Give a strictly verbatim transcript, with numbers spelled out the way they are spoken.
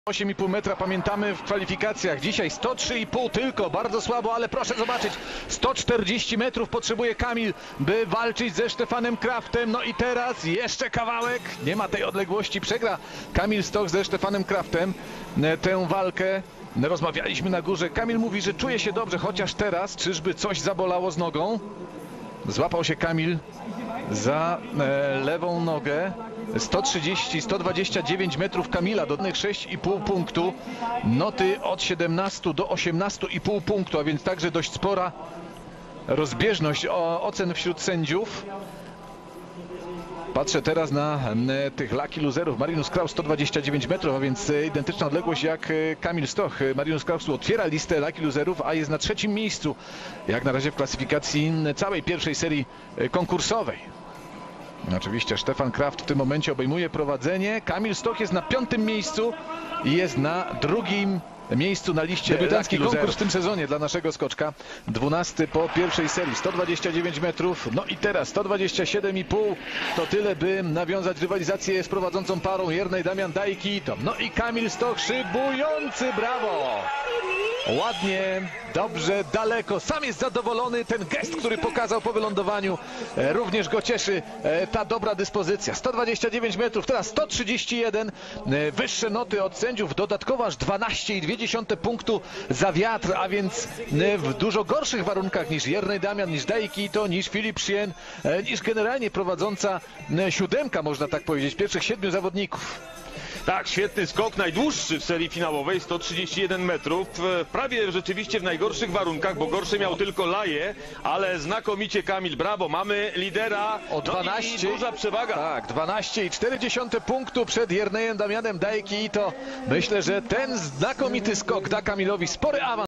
osiem i pół metra pamiętamy w kwalifikacjach. Dzisiaj sto trzy i pół tylko, bardzo słabo, ale proszę zobaczyć, sto czterdzieści metrów potrzebuje Kamil, by walczyć ze Stefanem Kraftem. No i teraz jeszcze kawałek, nie ma tej odległości, przegra Kamil Stoch ze Stefanem Kraftem tę walkę. Rozmawialiśmy na górze, Kamil mówi, że czuje się dobrze, chociaż teraz czyżby coś zabolało z nogą. Złapał się Kamil za e, lewą nogę. sto trzydzieści sto dwadzieścia dziewięć metrów Kamila, dodanych sześć i pół punktu. Noty od siedemnastu do osiemnastu i pół punktu, a więc także dość spora rozbieżność o, ocen wśród sędziów. Patrzę teraz na e, tych lucky loserów. Marinus Kraus sto dwadzieścia dziewięć metrów, a więc e, identyczna odległość jak e, Kamil Stoch. Marinus Kraus otwiera listę lucky loserów, a jest na trzecim miejscu jak na razie w klasyfikacji całej pierwszej serii e, konkursowej. Oczywiście Stefan Kraft w tym momencie obejmuje prowadzenie. Kamil Stoch jest na piątym miejscu i jest na drugim miejscu na liście. Debiutancki konkurs w tym sezonie dla naszego skoczka. dwunasty po pierwszej serii, sto dwadzieścia dziewięć metrów. No i teraz sto dwadzieścia siedem i pół. To tyle, by nawiązać rywalizację z prowadzącą parą Jernej Damian Dajki. No i Kamil Stoch szybujący, brawo! Ładnie, dobrze, daleko. Sam jest zadowolony. Ten gest, który pokazał po wylądowaniu, e, również go cieszy. E, ta dobra dyspozycja. sto dwadzieścia dziewięć metrów, teraz sto trzydzieści jeden. E, wyższe noty od sędziów. Dodatkowo aż dwanaście i dwie dziesiąte punktu za wiatr, a więc e, w dużo gorszych warunkach niż Jernej Damian, niż Dajki, to niż Filip Sien, e, niż generalnie prowadząca e, siódemka, można tak powiedzieć, pierwszych siedmiu zawodników. Tak, świetny skok, najdłuższy w serii finałowej, sto trzydzieści jeden metrów. Prawie rzeczywiście w najgorszych warunkach, bo gorsze miał tylko Laje, ale znakomicie Kamil, brawo, mamy lidera. O dwanaście, no i duża przewaga. Tak, dwanaście i cztery dziesiąte punktu przed Jernejem Damianem Dajki. To myślę, że ten znakomity skok da Kamilowi spory awans.